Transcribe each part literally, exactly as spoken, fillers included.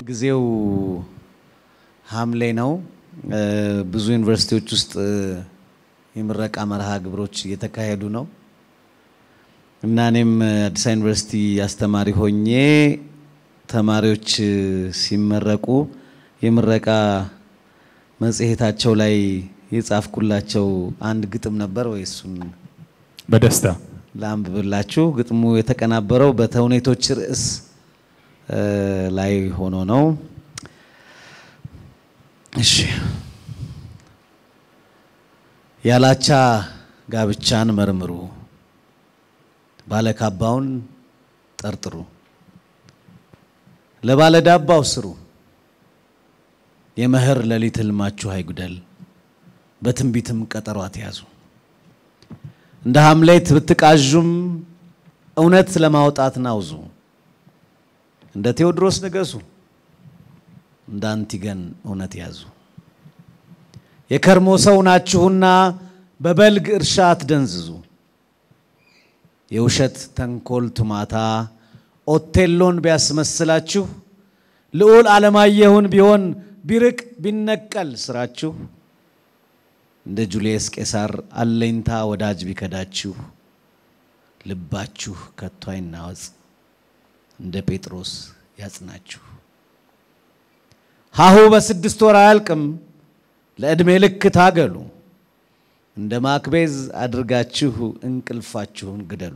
ጊዜው ሐምሌ ነው ብዙ ዩኒቨርሲቲዎች ውስጥ የምረቃ መርሃ ግብሮች እየተካሄዱ ነው እና እኔም አዲስ ዩኒቨርሲቲ አስተማሪ ሆኜ ተማሪዎች ሲመረቁ የምረቃ መጽሔታቸው ላይ የጻፍኩላቸው አንድ ግጥም ነበር ወይ እሱን በደስታ ላምብላችሁ ግጥሙ የተቀናበረው በተውኔቶች ርዕስ ላይ ሆኖ ነው እሺ ያላቻ ጋብቻን መርምሩ ባለካባውን ጠርጥሩ ለባለዳባው ስሩ የመህር ለሊት ህልማችሁ አይጉደል በትንቢትም ቀጠሯት ያዙ እንደ ሐምሌት ብትቃዡም እውነት ለማውጣት ናውዙ እንደ ቴዎድሮስ ንገሱ እንደ አንቲገን እውነት ያዙ የከርሞ ሰው ናችሁና በበልግ እርሻ አትደንዝዙ የውሸት ተንኮል ቱማታ ኦቴሎን ቢያስመስላችሁ ልዑል ዓለማየሁን ቢሆን ቢርቅ ቢነቀል ስራችሁ እንደ ጁልየስ ቄሳር አለኝታ ወዳጅ ቢከዳችሁ ልባችሁ ከቶ አይናወጽ እንደ ጴጥሮስ ያጽናችሁ ሃሁ በስድስት ወር አያልቅም ለእድሜ ልክ ታገሉ እንደ ማክቤዝ አድርጋችሁ እንቅልፋችሁን ግደሉ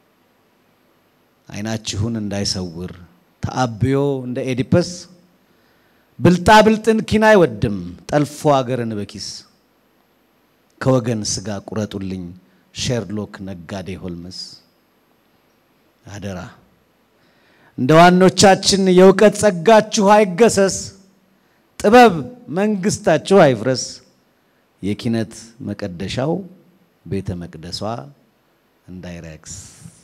አይናችሁን እንዳይሰውር ተአብዮ እንደ ኤዲፐስ ብልጣ ብልጥን ኪና አይወድም ጠልፎ አገርን በኪስ ከወገን ስጋ ቁረጡልኝ ሼርሎክ ነጋዴ ሆልመስ አደራ እንደ ዋኖቻችን የውቀት ጸጋችሁ አይገሰስ ጥበብ መንግስታችሁ አይፍረስ የኪነት መቀደሻው ቤተ መቅደሷ እንዳይረክስ